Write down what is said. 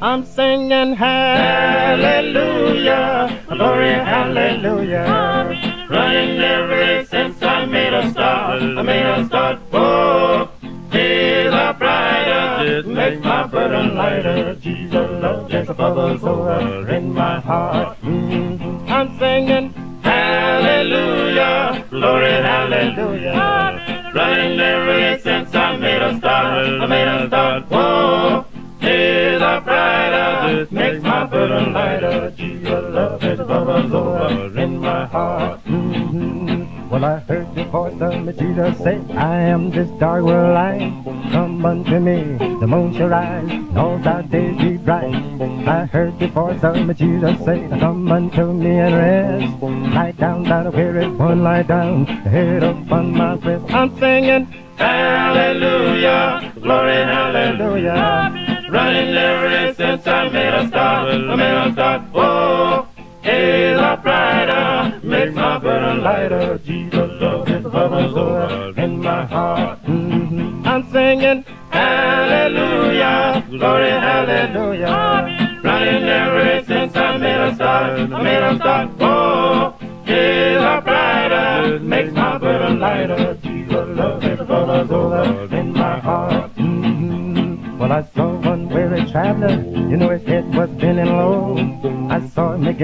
I'm singing hallelujah, glory hallelujah. Running ever since I made a start, whoa. Hey, the brighter makes my burden lighter. Jesus love just bubbles over in my heart. I'm singing hallelujah, glory hallelujah. Running ever since I made a start, whoa. Hey, the brighter makes my burden lighter. Jesus love just bubbles over in my heart. Well, I heard the voice of Jesus say, I am this dark world light. Come unto me, the moon shall rise, and all thy days be bright. I heard the voice of Jesus say, come unto me and rest. Lie down, thou weary one, lie down, head upon my breast. I'm singing hallelujah, glory hallelujah. Running ever since I made a start, whoa. Hey, the brighter makes my burden lighter. Jesus love his bubbles over in my heart. I'm singing hallelujah, glory hallelujah. Running ever since I made a start, whoa. Hey, the brighter makes my burden lighter. Jesus love his bubbles over in my heart. Well, I saw one weary traveler, you know his head was bending low. I saw him again.